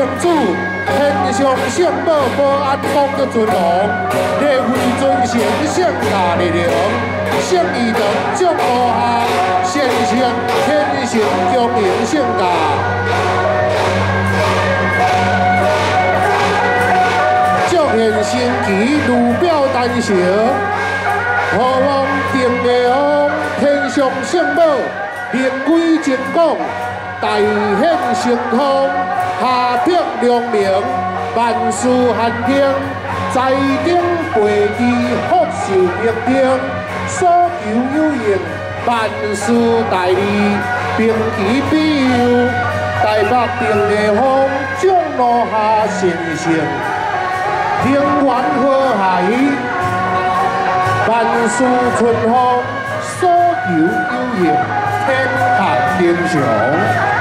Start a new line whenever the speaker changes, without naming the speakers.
主天上圣母保安公的尊王，列位尊神圣大力量，圣义堂众无下，献上天神供应圣驾。 现升旗如表丹成，何望定地方天上圣母，名归真讲，大显神通，下邢良民，万事汉庭，在顶陪地福寿平定，所求有应，万事大利，并其庇佑，台北定地方众路下神圣。 平原和谐，万事顺风，所求有应，天下英雄。